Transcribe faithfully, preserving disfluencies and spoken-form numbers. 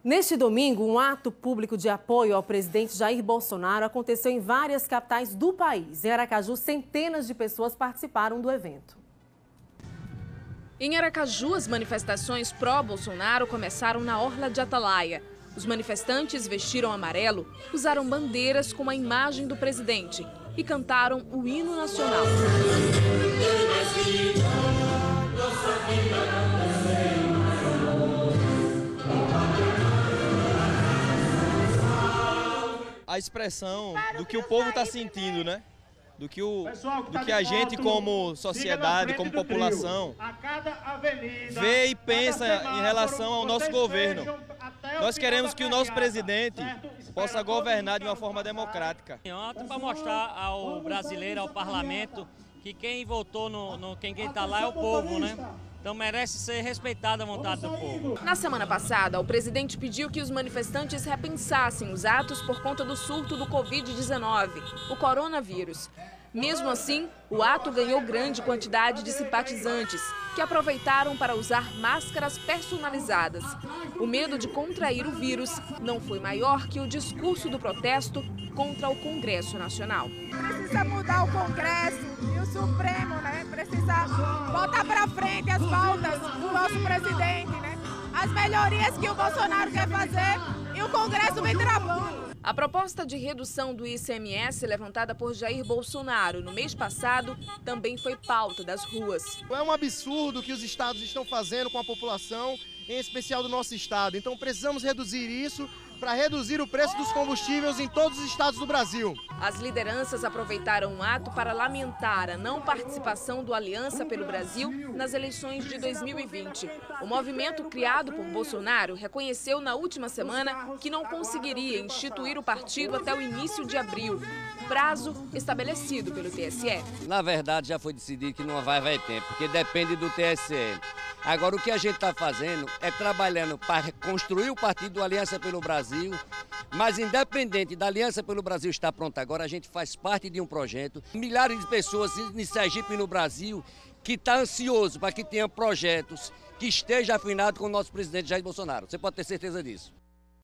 Neste domingo, um ato público de apoio ao presidente Jair Bolsonaro aconteceu em várias capitais do país. Em Aracaju, centenas de pessoas participaram do evento. Em Aracaju, as manifestações pró-Bolsonaro começaram na Orla de Atalaia. Os manifestantes vestiram amarelo, usaram bandeiras com a imagem do presidente e cantaram o hino nacional. A expressão do que o povo está sentindo, né? Do que, o, do que a gente como sociedade, como população, vê e pensa em relação ao nosso governo. Nós queremos que o nosso presidente possa governar de uma forma democrática. Ontem para mostrar ao brasileiro, ao parlamento, que quem votou no, no quem está lá é o povo, né? Então merece ser respeitada a vontade do povo. Na semana passada, o presidente pediu que os manifestantes repensassem os atos por conta do surto do Covid dezenove, o coronavírus. Mesmo assim, o ato ganhou grande quantidade de simpatizantes, que aproveitaram para usar máscaras personalizadas. O medo de contrair o vírus não foi maior que o discurso do protesto contra o Congresso Nacional. Precisa mudar o Congresso e o Supremo, né? Precisa botar para frente as pautas do nosso presidente, né? As melhorias que o Bolsonaro quer fazer e o Congresso vem travando. A proposta de redução do I C M S levantada por Jair Bolsonaro no mês passado também foi pauta das ruas. É um absurdo o que os estados estão fazendo com a população, em especial do nosso estado. Então precisamos reduzir isso para reduzir o preço dos combustíveis em todos os estados do Brasil. As lideranças aproveitaram o ato para lamentar a não participação do Aliança pelo Brasil nas eleições de dois mil e vinte. O movimento criado por Bolsonaro reconheceu na última semana que não conseguiria instituir o partido até o início de abril, prazo estabelecido pelo T S E. Na verdade, já foi decidido que não vai haver tempo, porque depende do T S E. Agora, o que a gente está fazendo é trabalhando para construir o partido do Aliança pelo Brasil, mas independente da Aliança pelo Brasil estar pronta agora, a gente faz parte de um projeto. Milhares de pessoas em Sergipe e no Brasil que estão ansiosos para que tenham projetos que estejam afinados com o nosso presidente Jair Bolsonaro. Você pode ter certeza disso.